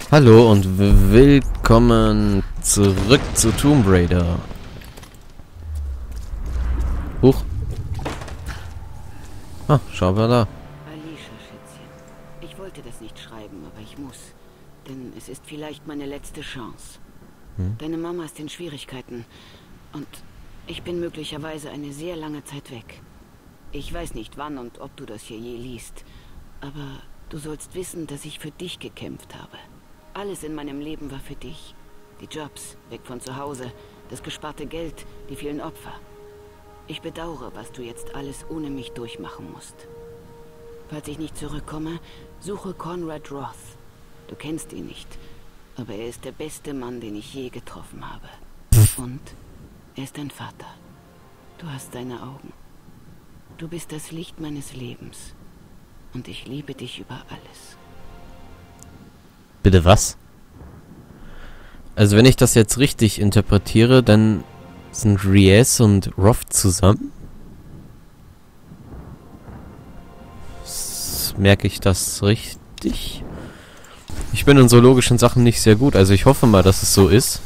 Hallo und willkommen zurück zu Tomb Raider. Huch. Ah, schau mal da. Alicia, Schätzchen. Ich wollte das nicht schreiben, aber ich muss. Denn es ist vielleicht meine letzte Chance. Deine Mama ist in Schwierigkeiten. Und ich bin möglicherweise eine sehr lange Zeit weg. Ich weiß nicht wann und ob du das hier je liest. Aber du sollst wissen, dass ich für dich gekämpft habe. Alles in meinem Leben war für dich. Die Jobs, weg von zu Hause, das gesparte Geld, die vielen Opfer. Ich bedauere, was du jetzt alles ohne mich durchmachen musst. Falls ich nicht zurückkomme, suche Conrad Roth. Du kennst ihn nicht, aber er ist der beste Mann, den ich je getroffen habe. Und er ist dein Vater. Du hast seine Augen. Du bist das Licht meines Lebens. Und ich liebe dich über alles. Bitte was? Also wenn ich das jetzt richtig interpretiere, dann sind Reyes und Roth zusammen? Merke ich das richtig? Ich bin in so logischen Sachen nicht sehr gut, also ich hoffe mal, dass es so ist.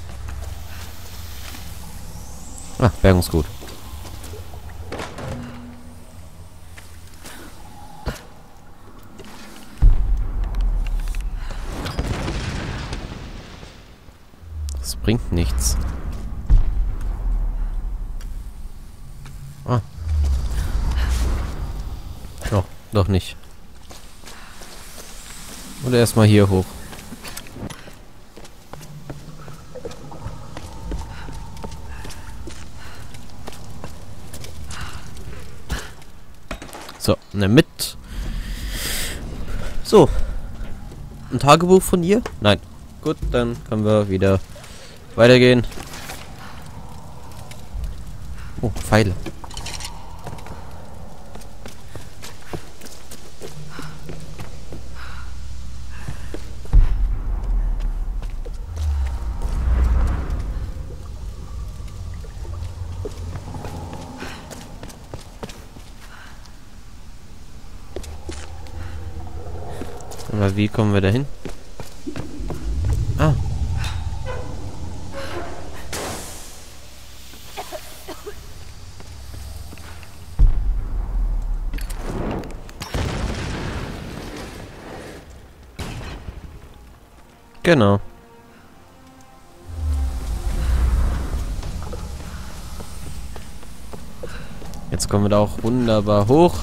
Ah, Bergungsgut. Das bringt nichts. Ah. Oh, doch nicht. Oder erstmal hier hoch. So, ne mit. So. Ein Tagebuch von ihr? Nein. Gut, dann können wir wieder weitergehen. Oh, Pfeile. Aber wie kommen wir dahin? Ah. Genau. Jetzt kommen wir da auch wunderbar hoch.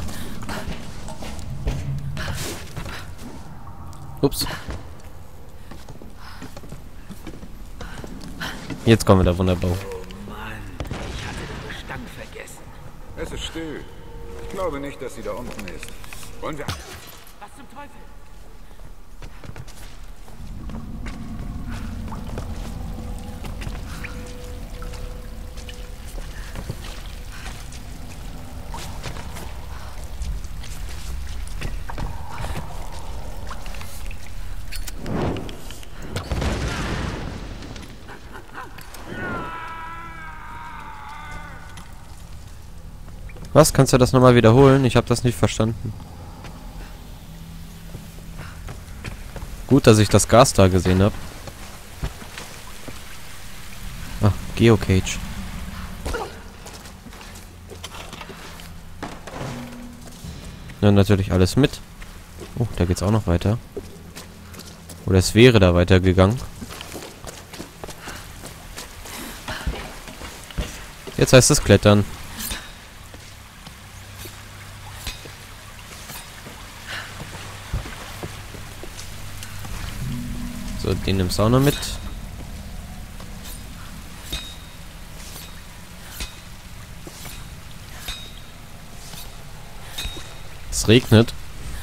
Ups. Jetzt kommen wir da wunderbar hoch. Oh Mann, ich hatte den Gestank vergessen. Es ist still. Ich glaube nicht, dass sie da unten ist. Wollen wir... Was zum Teufel? Was? Kannst du das nochmal wiederholen? Ich habe das nicht verstanden. Gut, dass ich das Gas da gesehen habe. Ah, Geocage. Ja, natürlich alles mit. Oh, da geht's auch noch weiter. Oder es wäre da weitergegangen. Jetzt heißt es klettern. So, den nimmst du auch noch mit. Es regnet.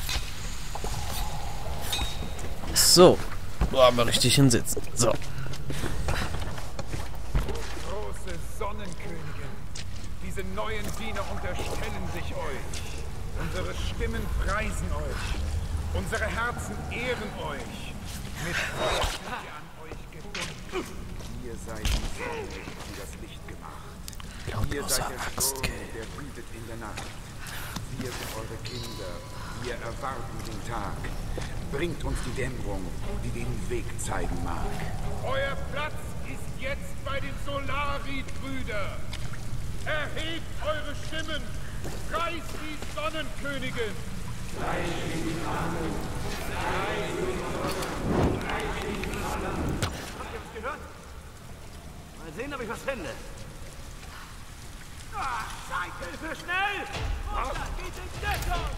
So. Boah, mal richtig hinsetzen. So. Große Sonnenkönigin, diese neuen Diener unterstellen sich euch. Unsere Stimmen preisen euch. Unsere Herzen ehren euch. Mit Feuer sind wir an euch gebunden. Ihr seid die Sonne, die das Licht gemacht. Ihr seid der Sturm, der wütet in der Nacht. Wir sind eure Kinder, Wir erwarten den Tag. Bringt uns die Dämmerung, die den Weg zeigen mag. Euer Platz ist jetzt bei den Solari-Brüder. Erhebt eure Stimmen. Preist die Sonnenkönigin. Habt ihr was gehört? Mal sehen, ob ich was finde. Ah, Hilfe, schnell! Runter, geht in Deckung!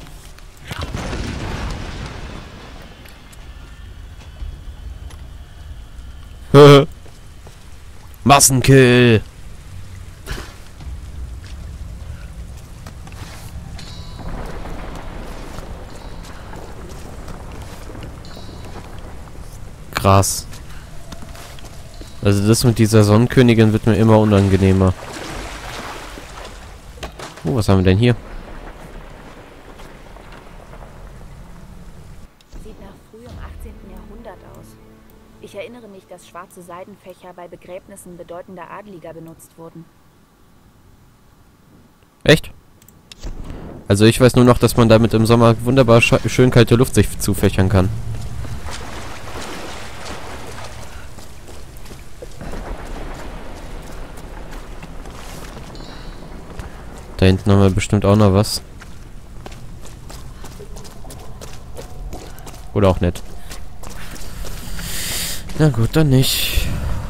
Massenkill! Krass. Also das mit dieser Sonnenkönigin wird mir immer unangenehmer. Oh, was haben wir denn hier? Sieht nach frühem 18. Jahrhundert aus. Ich erinnere mich, dass schwarze Seidenfächer bei Begräbnissen bedeutender Adeliger benutzt wurden. Echt? Also ich weiß nur noch, dass man damit im Sommer wunderbar schön kalte Luft sich zufächern kann. Da hinten haben wir bestimmt auch noch was. Oder auch nicht. Na gut, dann nicht.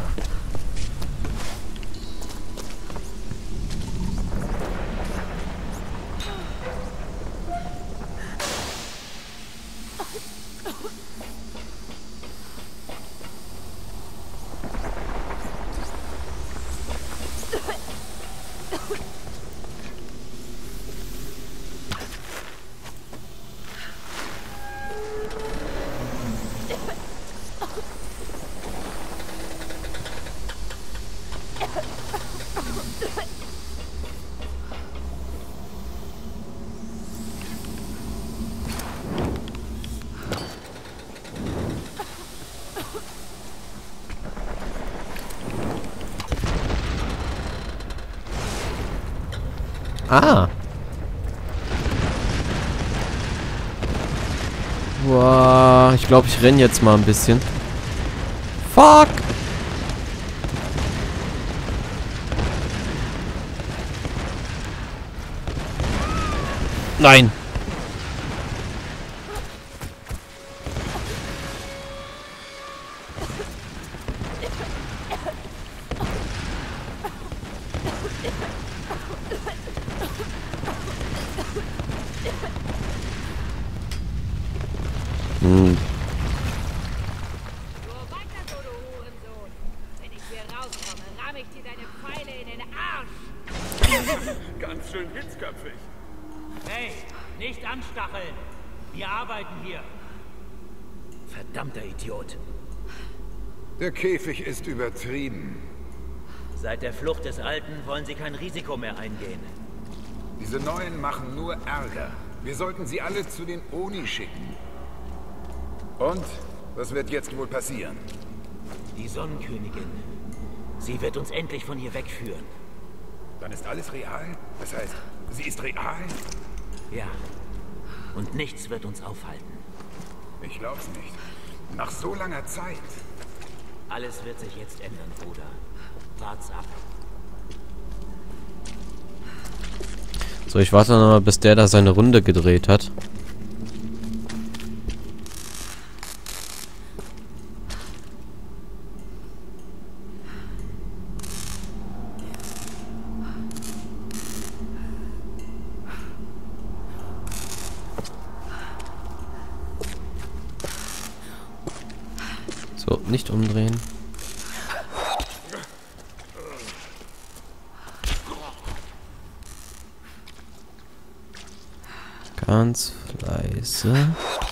Ah. Wow, ich glaube, ich renne jetzt mal ein bisschen. Fuck! Nein! Hm. Nur weiter so, du Hurensohn. Wenn ich hier rauskomme, ramme ich dir deine Pfeile in den Arsch. Ganz schön hitzköpfig. Hey, nicht anstacheln! Wir arbeiten hier. Verdammter Idiot. Der Käfig ist übertrieben. Seit der Flucht des Alten wollen sie kein Risiko mehr eingehen. Diese Neuen machen nur Ärger. Wir sollten sie alle zu den Oni schicken. Und? Was wird jetzt wohl passieren? Die Sonnenkönigin. Sie wird uns endlich von hier wegführen. Dann ist alles real? Das heißt, sie ist real? Ja. Und nichts wird uns aufhalten. Ich glaub's nicht. Nach so langer Zeit. Alles wird sich jetzt ändern, Bruder. Wart's ab. So, ich warte noch mal, bis der da seine Runde gedreht hat. So, nicht umdrehen. Ganz leise.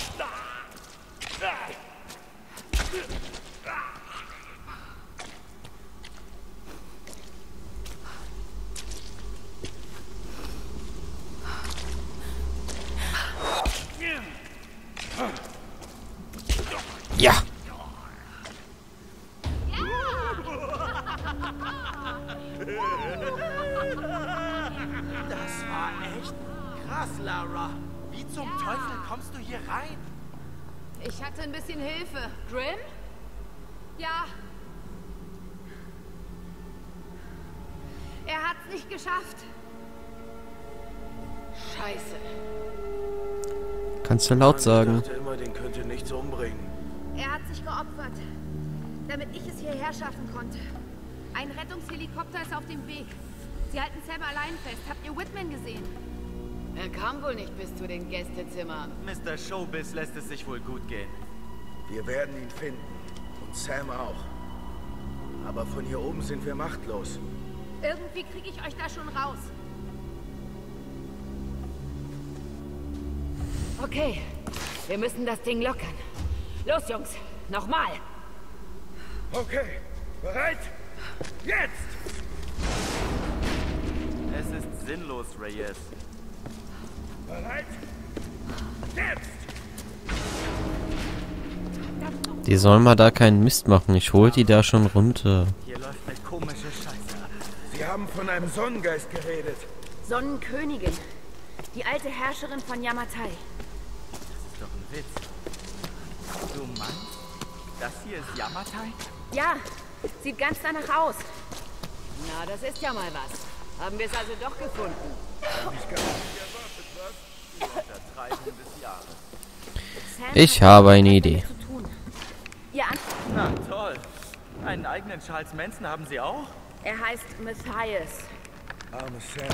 Ja. Das war echt krass, Lara. Wie zum Teufel Ich hatte ein bisschen Hilfe. Grim? Ja. Er hat's nicht geschafft. Scheiße. Kannst du laut sagen. Ich dachte immer, den könnt ihr nichts umbringen. Er hat sich geopfert, damit ich es hierher schaffen konnte. Ein Rettungshelikopter ist auf dem Weg. Sie halten Sam allein fest. Habt ihr Whitman gesehen? Er kam wohl nicht bis zu den Gästezimmern. Mr. Showbiz lässt es sich wohl gut gehen. Wir werden ihn finden. Und Sam auch. Aber von hier oben sind wir machtlos. Irgendwie kriege ich euch da schon raus. Okay, wir müssen das Ding lockern. Los, Jungs, nochmal. Okay, bereit? Jetzt! Es ist sinnlos, Reyes. Bereit? Jetzt! Die sollen mal da keinen Mist machen. Ich hol die da schon runter. Hier läuft eine komische Scheiße. Sie haben von einem Sonnengeist geredet. Sonnenkönigin. Die alte Herrscherin von Yamatai. Das ist doch ein Witz. Du meinst, das hier ist Yamatai? Ja, sieht ganz danach aus. Na, das ist ja mal was. Haben wir es also doch gefunden. Untertreibung des Jahres. Sam Ich hat habe eine damit Idee. zu tun. Ihr Na toll. Einen eigenen Charles Manson haben Sie auch? Er heißt Matthias. Arme Sam.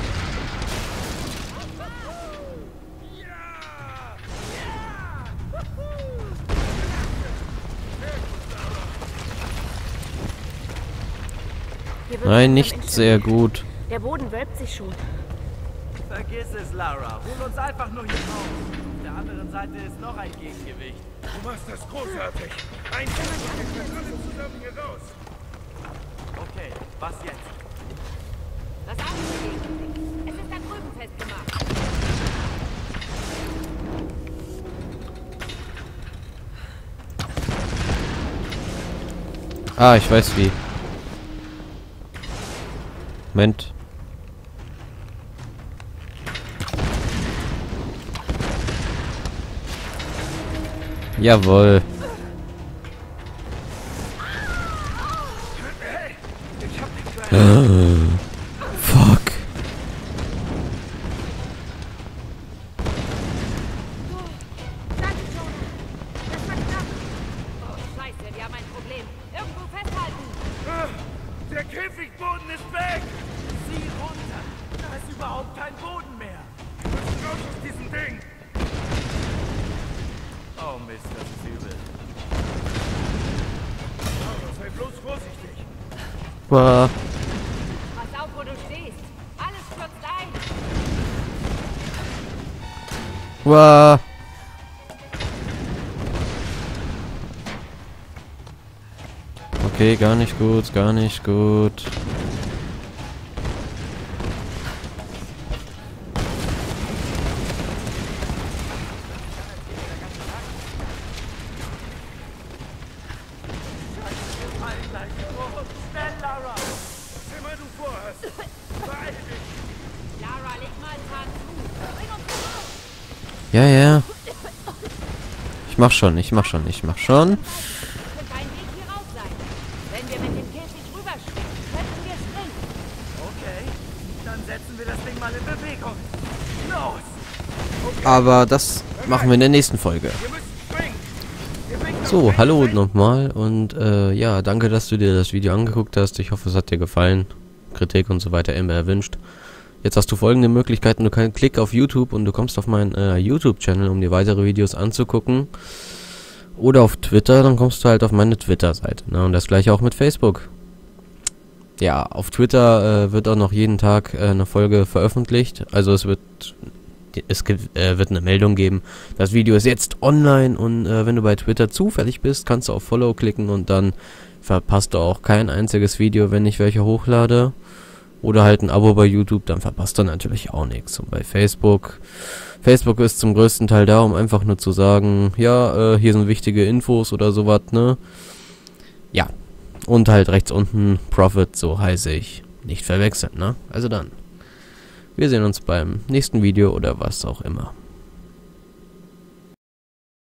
Wir wird Nein, langsam nicht instabil. sehr gut. Der Boden wölbt sich schon. Vergiss es, Lara. Hol uns einfach nur hier raus. Auf der anderen Seite ist noch ein Gegengewicht. Du machst das großartig. Ein Team und alle zusammen hier raus. Okay, was jetzt? Das andere Gegengewicht. Es ist da drüben festgemacht. Ah, ich weiß wie. Moment. Jawohl. Fuck. Danke, Jonah. Das war knapp. Oh, scheiße, wir haben ein Problem. Irgendwo festhalten. Der Käfigboden ist weg. Sieh runter. Da ist überhaupt kein Boden mehr. Wir müssen raus aus diesem Ding. Oh Mist, das ist übel. Aber sei bloß vorsichtig. Wow. Pass auf, wo du stehst. Alles stürzt ein. Wow. Okay, gar nicht gut, gar nicht gut. Schnell, Lara! Was immer du vorhast. Beeil dich. Lara, leg mal einen Zahn zu. Bring uns raus. Ja, ja. Ich mach schon, ich mach schon, ich mach schon. Könnte ein Weg hier raus sein. Wenn wir mit dem Käfig rüberspringen, könnten wir springen. Okay, dann setzen wir das Ding mal in Bewegung. Los! Aber das machen wir in der nächsten Folge. Wir müssen springen. Wir bringen So, hallo nochmal und ja, danke, dass du dir das Video angeguckt hast. Ich hoffe, es hat dir gefallen. Kritik und so weiter immer erwünscht. Jetzt hast du folgende Möglichkeiten. Du kannst klick auf YouTube und du kommst auf meinen YouTube-Channel, um dir weitere Videos anzugucken. Oder auf Twitter, dann kommst du halt auf meine Twitter-Seite. Ne? Und das gleiche auch mit Facebook. Ja, auf Twitter wird auch noch jeden Tag eine Folge veröffentlicht. Also es wird eine Meldung geben, das Video ist jetzt online und wenn du bei Twitter zufällig bist, kannst du auf Follow klicken und dann verpasst du auch kein einziges Video, wenn ich welche hochlade. Oder halt ein Abo bei YouTube, dann verpasst du natürlich auch nichts. Und bei Facebook ist zum größten Teil da, um einfach nur zu sagen, ja, hier sind wichtige Infos oder sowas, ne? Ja. Und halt rechts unten Profit, so heiße ich. Nicht verwechseln, ne? Also dann. Wir sehen uns beim nächsten Video oder was auch immer.